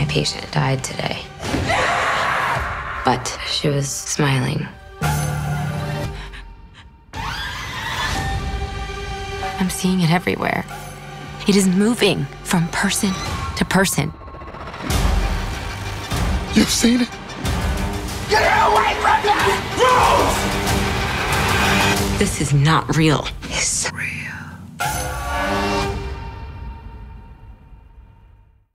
My patient died today. But she was smiling. I'm seeing it everywhere. It is moving from person to person. You've seen it? Get her away from me! Move! This is not real.